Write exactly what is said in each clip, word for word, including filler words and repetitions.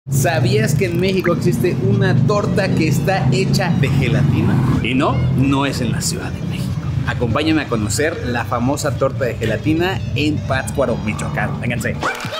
¿Sabías que en México existe una torta que está hecha de gelatina? Y no, no es en la Ciudad de México. Acompáñame a conocer la famosa torta de gelatina en Pátzcuaro, Michoacán. Vénganse.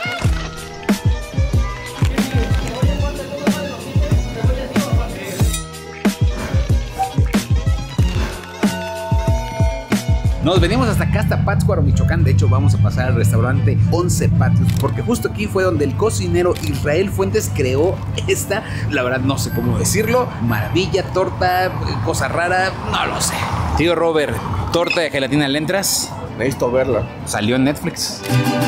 Nos venimos hasta acá, hasta Pátzcuaro, Michoacán. De hecho, vamos a pasar al restaurante Once Patios, porque justo aquí fue donde el cocinero Israel Fuentes creó esta, la verdad no sé cómo decirlo, maravilla, torta, cosa rara, no lo sé. Tío Robert, torta de gelatina, ¿le entras? Necesito verla. Salió en Netflix.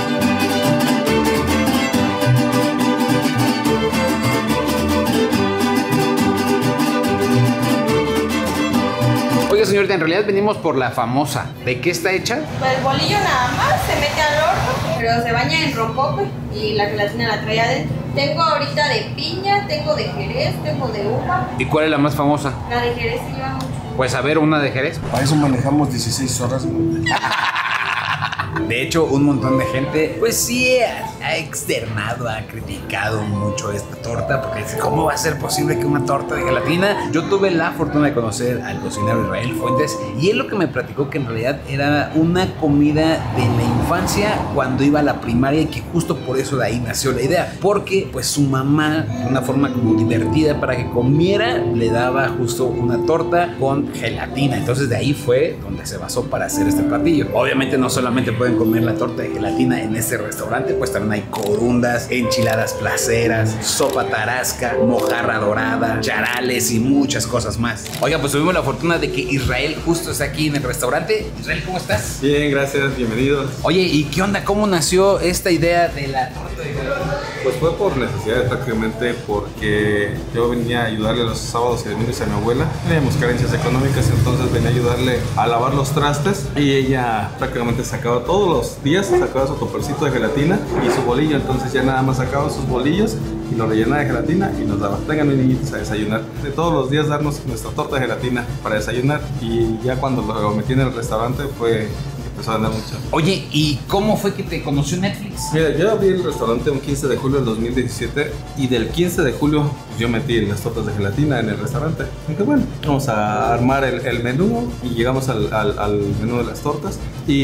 Oiga, señorita, en realidad venimos por la famosa. ¿De qué está hecha? Pues el bolillo nada más se mete al horno, pero se baña en rompope y la gelatina la trae adentro. Tengo ahorita de piña, tengo de jerez, tengo de uva. ¿Y cuál es la más famosa? La de jerez se lleva mucho. Pues a ver, una de jerez. Para eso manejamos dieciséis horas. De hecho, un montón de gente, pues sí, ha, ha externado, ha criticado mucho esta torta, porque dice, ¿cómo va a ser posible que una torta de gelatina? Yo tuve la fortuna de conocer al cocinero Israel Fuentes, y él lo que me platicó que en realidad era una comida de la infancia cuando iba a la primaria, y que justo por eso de ahí nació la idea, porque pues su mamá, de una forma como divertida para que comiera, le daba justo una torta con gelatina. Entonces de ahí fue donde se basó para hacer este platillo. Obviamente no solamente pueden comer la torta de gelatina en este restaurante, pues también hay corundas, enchiladas placeras, sopa tarasca, mojarra dorada, charales y muchas cosas más. Oiga, pues tuvimos la fortuna de que Israel justo está aquí en el restaurante. Israel, ¿cómo estás? Bien, gracias, bienvenidos. Oye, ¿y qué onda? ¿Cómo nació esta idea de la torta de gelatina? Pues fue por necesidad, prácticamente porque yo venía a ayudarle los sábados y domingos a mi abuela. Teníamos carencias económicas, entonces venía a ayudarle a lavar los trastes y ella prácticamente sacaba todos los días, sacaba su topercito de gelatina y su bolillo, entonces ya nada más sacaba sus bolillos y lo rellenaba de gelatina y nos daba, vengan mis niñitos a desayunar. De todos los días darnos nuestra torta de gelatina para desayunar, y ya cuando lo metí en el restaurante fue... empezó a andar mucho. Oye, ¿y cómo fue que te conoció Netflix? Mira, yo abrí el restaurante un quince de julio del dos mil diecisiete, y del quince de julio pues, yo metí las tortas de gelatina en el restaurante. Dije, bueno, vamos a armar el, el menú, y llegamos al, al, al menú de las tortas,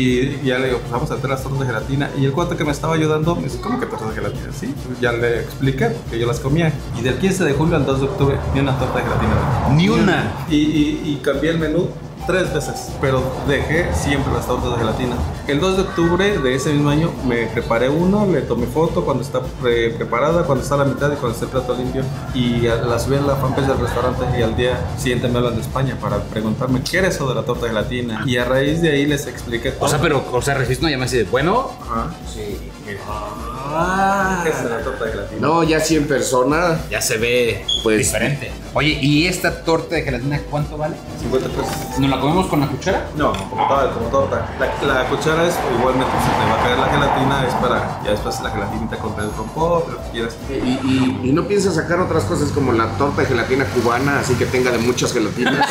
y ya le digo, pues vamos a hacer las tortas de gelatina, y el cuate que me estaba ayudando me dice, ¿cómo que tortas de gelatina? Sí, ya le expliqué que yo las comía, y del quince de julio al dos de octubre ni una torta de gelatina. Ni una. Y, y, y cambié el menú tres veces, pero dejé siempre las tortas de gelatina. El dos de octubre de ese mismo año me preparé uno, le tomé foto cuando está pre preparada, cuando está a la mitad y cuando está el plato limpio, y la subí en la fanpage del restaurante, y al día siguiente me hablan de España para preguntarme qué era eso de la torta de gelatina, y a raíz de ahí les expliqué todo. O sea, pero, o sea, recibiste una llamada así de, bueno, Ajá. sí, Ah, ¿Qué es la torta de gelatina? no, ya sí en persona. ya se ve Pues, diferente. Oye, ¿y esta torta de gelatina cuánto vale? cincuenta pesos. ¿Nos la comemos con la cuchara? No, como torta, como torta. La, la cuchara es igualmente, se te va a caer la gelatina, es para ya después la gelatinita con el rompo, lo que quieras. Y, y, y no piensas sacar otras cosas como la torta de gelatina cubana, así que tenga de muchas gelatinas.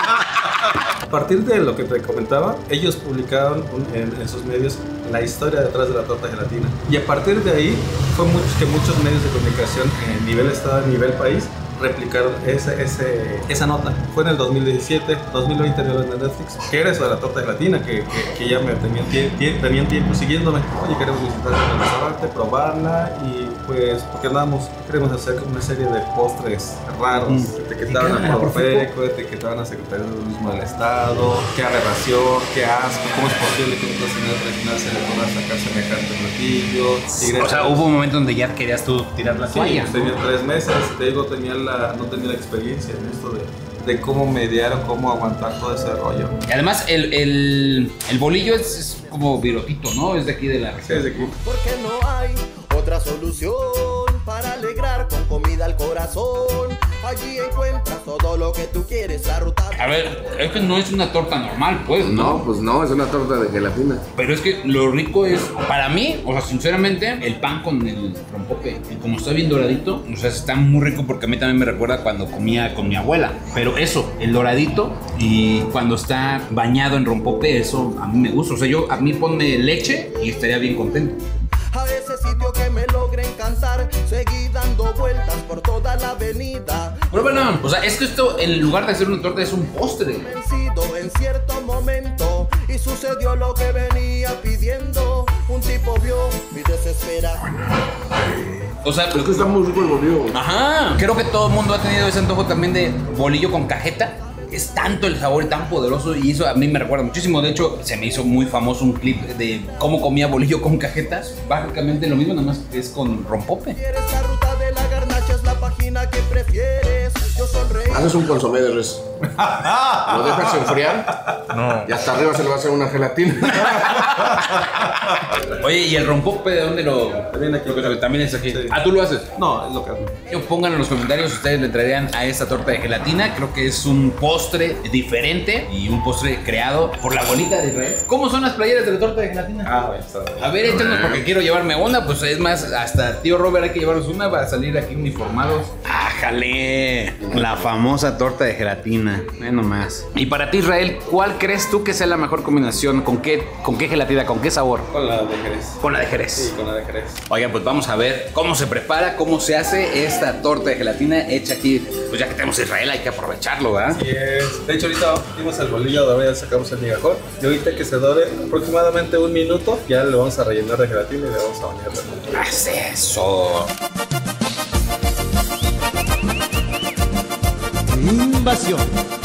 A partir de lo que te comentaba, ellos publicaron un, en, en sus medios la historia detrás de la torta de gelatina. Y a partir de ahí fue mucho, que muchos medios de comunicación a nivel estado, a nivel país, replicaron ese, ese, esa nota. Fue en el dos mil diecisiete, dos mil veinte vio en Netflix. ¿Qué era eso de la torta de gelatina? Que, que, que ya me tenían, tie, tenían tiempo siguiéndome. Oye, queremos visitar el restaurante, probarla, y pues, porque andamos, queremos hacer una serie de postres raros. Mm. Que etiquetaban a Profeco, etiquetaban a Secretaría de Turismo del Estado, qué aberración, qué asco, cómo es posible que un cocinero tradicional se le pueda sacar semejante platillo. O sea, hubo un momento donde ya querías tú tirar la toalla. Sí, tenía tres meses, te digo, tenía la no tenía la experiencia en esto de, de cómo mediar o cómo aguantar todo ese rollo. Y además el, el, el bolillo es, es como virotito, ¿no? Es de aquí de la región. Sí, es de aquí. Porque no hay otra solución para alegrar con comida al corazón. Allí encuentras todo lo que tú quieres, la ruta. A ver, es que no es una torta normal, pues, ¿no? No, pues no, es una torta de gelatina. Pero es que lo rico es, para mí, o sea, sinceramente, el pan con el rompope, y como está bien doradito, o sea, está muy rico, porque a mí también me recuerda cuando comía con mi abuela. Pero eso, el doradito, y cuando está bañado en rompope, eso a mí me gusta. O sea, yo, a mí ponme leche y estaría bien contento. A esa ese sitio que me logra encantar. Seguí dando vueltas por toda la avenida. Pero bueno, o sea, es que esto en lugar de ser una torta es un postre. Vencido en cierto momento y sucedió lo que venía pidiendo. Un tipo vio mi desesperación. O sea, Es que está muy rico el bolillo. ajá, creo que todo el mundo ha tenido ese antojo también de bolillo con cajeta. Es tanto el sabor y tan poderoso y eso a mí me recuerda muchísimo. De hecho, se me hizo muy famoso un clip de cómo comía bolillo con cajetas. Básicamente lo mismo, nada más que es con rompope. ¿Quieres la ruta de la garnacha? Es la página que prefieres. Yo sonreí. Haces un consomé de res. Lo dejas enfriar. No. Y hasta arriba se le va a hacer una gelatina. Oye, ¿y el rompope de dónde lo...? También aquí. También es aquí. Sí. Ah, ¿tú lo haces? No, es local. Pongan en los comentarios si ustedes le traerían a esta torta de gelatina. Creo que es un postre diferente y un postre creado por la abuelita de Israel. ¿Cómo son las playeras de la torta de gelatina? Ah, bueno, está bien. A ver, échanos porque quiero llevarme una. Pues es más, hasta tío Robert hay que llevarnos una para salir aquí uniformados. ¡Ájale! La famosa torta de gelatina. Bueno más. Y para ti, Israel, ¿cuál crees tú que sea la mejor combinación? ¿Con qué, con qué gelatina? ¿Con qué sabor? Con la de Jerez. Con la de Jerez. Sí, con la de Jerez. Oigan, pues vamos a ver cómo se prepara, cómo se hace esta torta de gelatina hecha aquí. Pues ya que tenemos a Israel, hay que aprovecharlo, ¿verdad? Así es. De hecho, ahorita dimos el bolillo, ahora ya sacamos el migajón. Y ahorita que se dore aproximadamente un minuto, ya le vamos a rellenar de gelatina y le vamos a bañar de nuevo. Haz eso. Invasión.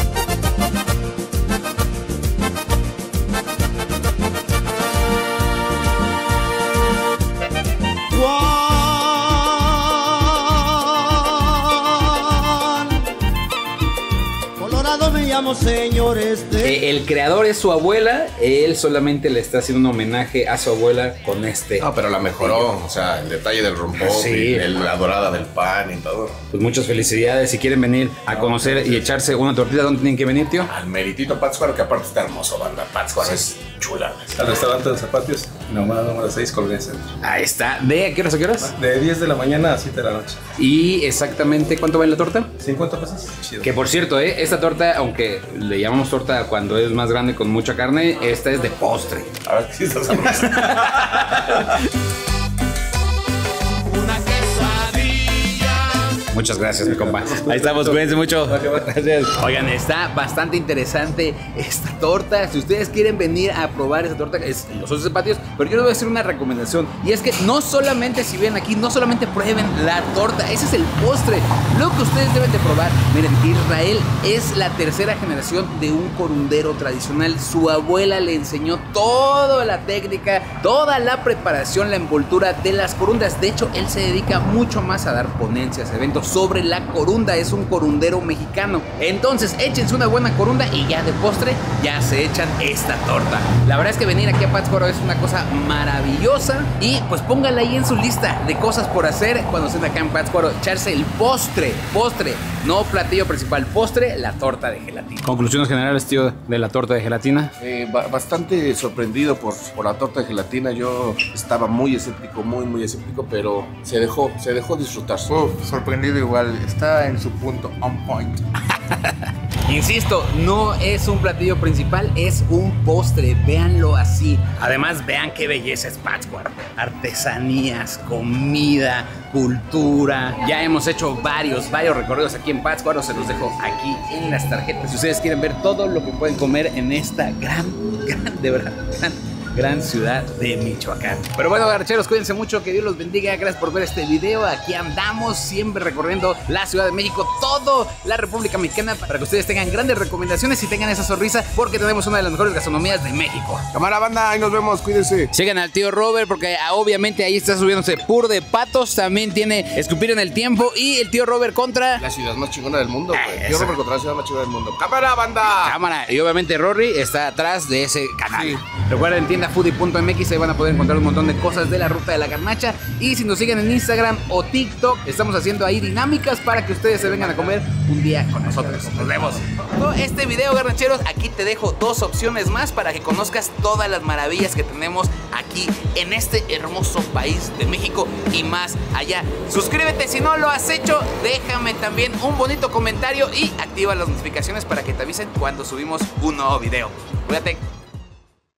Colorado me llamo, señores de... Eh, el creador es su abuela, él solamente le está haciendo un homenaje a su abuela con este. No, pero la mejoró. O sea, el detalle del rompope, Sí. el- la dorada del pan y todo. Pues muchas felicidades. Si quieren venir a conocer y echarse una tortita, ¿dónde tienen que venir, tío? Al meritito Pátzcuaro, que aparte está hermoso, banda. Pátzcuaro es chula. Al restaurante de Zapatios, nomás número seis, Colonia Centro. Ahí está. ¿De a qué horas a qué horas? De diez de la mañana a siete de la noche. Y exactamente, ¿cuánto vale la torta? ¿cincuenta pesos? Chido. Que por cierto, ¿eh? Esta torta, aunque le llamamos torta cuando es más grande con mucha carne, esta es de postre. A ver si estás sabroso. Muchas gracias, mi compa. Ahí estamos, cuídense mucho. Gracias. Oigan, está bastante interesante esta torta. Si ustedes quieren venir a probar esta torta, es en los Socios de Patios, pero yo les voy a hacer una recomendación. Y es que no solamente si vienen aquí, no solamente prueben la torta, ese es el postre. Lo que ustedes deben de probar, miren, Israel es la tercera generación de un corundero tradicional. Su abuela le enseñó toda la técnica, toda la preparación, la envoltura de las corundas. De hecho, él se dedica mucho más a dar ponencias, eventos sobre la corunda. Es un corundero mexicano. Entonces, échense una buena corunda y ya de postre, ya se echan esta torta. La verdad es que venir aquí a Pátzcuaro es una cosa maravillosa. Y pues póngala ahí en su lista de cosas por hacer cuando estén acá en Pátzcuaro. Echarse el postre, postre, no platillo principal, postre, la torta de gelatina. Conclusiones generales, tío, de la torta de gelatina. Eh, ba- bastante sorprendido por, por la torta de gelatina. Yo estaba muy escéptico, muy, muy escéptico, pero se dejó, se dejó disfrutar. Uf, sorprendido igual. Está en su punto on point. Insisto, no es un platillo principal, es un postre, véanlo así. Además, vean qué belleza es Pátzcuaro. Artesanías, comida, cultura. Ya hemos hecho varios, varios recorridos aquí en Pátzcuaro, se los dejo aquí en las tarjetas. Si ustedes quieren ver todo lo que pueden comer en esta gran, gran, de verdad, gran gran ciudad de Michoacán. Pero bueno, garcheros, cuídense mucho, que Dios los bendiga. Gracias por ver este video. Aquí andamos siempre recorriendo la Ciudad de México, toda la República Mexicana, para que ustedes tengan grandes recomendaciones y tengan esa sonrisa, porque tenemos una de las mejores gastronomías de México. Cámara, banda, ahí nos vemos, cuídense. Sigan al tío Robert, porque ah, obviamente ahí está subiéndose pur de patos. También tiene Escupir en el Tiempo y el tío Robert contra La ciudad más chingona del mundo, Ah, güey. eso. Yo no me encontré la ciudad más chingona del mundo. Cámara, banda. Cámara. Y obviamente Rory está atrás de ese canal. Sí. Recuerden, tienda foodie punto m x, ahí van a poder encontrar un montón de cosas de la ruta de la garnacha. Y si nos siguen en Instagram o TikTok, estamos haciendo ahí dinámicas para que ustedes se vengan a comer un día con nosotros. Nos vemos. Este video, garnacheros, aquí te dejo dos opciones más para que conozcas todas las maravillas que tenemos aquí en este hermoso país de México y más allá. Suscríbete si no lo has hecho, déjame también un bonito comentario y activa las notificaciones para que te avisen cuando subimos un nuevo video. Cuídate.